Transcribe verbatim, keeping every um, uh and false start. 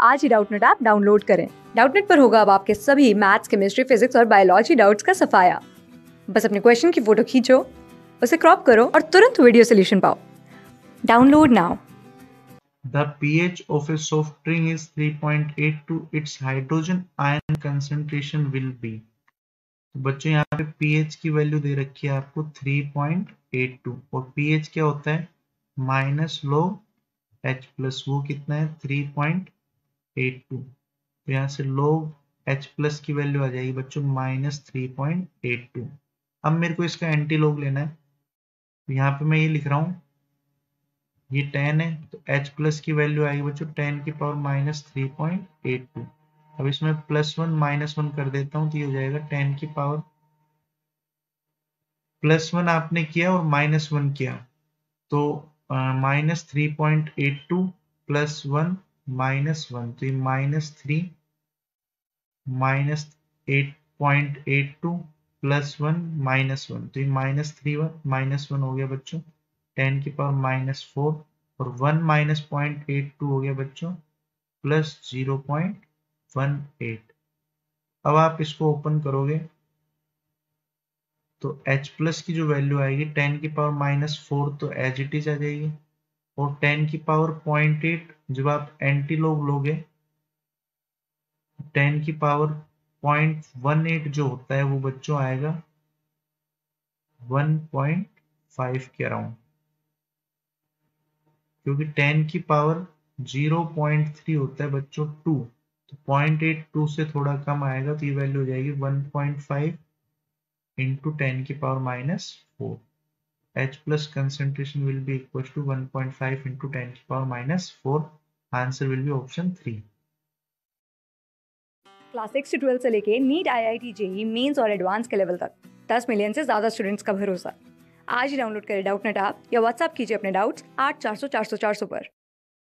आज ही Doubtnut app download करें। डाउटनेट पर होगा अब आपके सभी मैथ्स, केमिस्ट्री, फिजिक्स और बायोलॉजी डाउट्स का सफाया। बस अपने क्वेश्चन की फोटो खींचो, उसे क्रॉप करो और तुरंत वीडियो सोल्यूशन पाओ। Download now. The pH of a soft drink is three point eight two. Its hydrogen ion concentration will be. तो बच्चों यहाँ पे pH की वैल्यू दे रखी है आपको three point eight two और pH क्या होता है माइनस log H प्लस, वो कितना है three point eight two। तो यहाँ से log H प्लस की वैल्यू आ जाएगी बच्चों minus three point eight two। अब मेरे को इसका एंटी लॉग लेना है, तो यहाँ पे मैं ये लिख रहा हूँ, ये टेन है तो H प्लस की वैल्यू आएगी बच्चों टेन की power minus three point eight two. अब इसमें प्लस वन माइनस वन कर देता हूँ तो ये हो जाएगा टेन की पावर, प्लस वन आपने किया और माइनस वन किया तो minus three point eight two plus one minus one, तो ये minus three minus eight point eight two plus one minus one, तो ये minus three one minus one हो गया बच्चों टेन की पावर माइनस फोर और one minus point eight two हो गया बच्चों plus zero point one eight. अब आप इसको ओपन करोगे तो H प्लस की जो वैल्यू आएगी टेन की पावर माइनस फोर तो एज इट इज आ जाएगी और टेन की पावर पॉइंट एट जब आप एंटी लॉग लोगे टेन की पावर पॉइंट वन एट जो होता है वो बच्चों आएगा वन पॉइंट फाइव के अराउंड, क्योंकि टेन की पावर जीरो पॉइंट थ्री होता है बच्चों टू, तो पॉइंट एट टू से थोड़ा कम आएगा तो ये वैल्यू हो जाएगी one point five into ten की power minus four. H plus concentration will be equal to one point five into ten की power minus four. Answer will be option three. Class six से twelfth से लेके NEET, I I T, JEE Mains और advance के level तक दस million से ज्यादा स्टूडेंट्स का भरोसा। आज ही डाउनलोड करें डाउटनेट ऐप या व्हाट्सएप कीजिए अपने डाउट्स आठ चार सौ चार सौ चार सौ पर।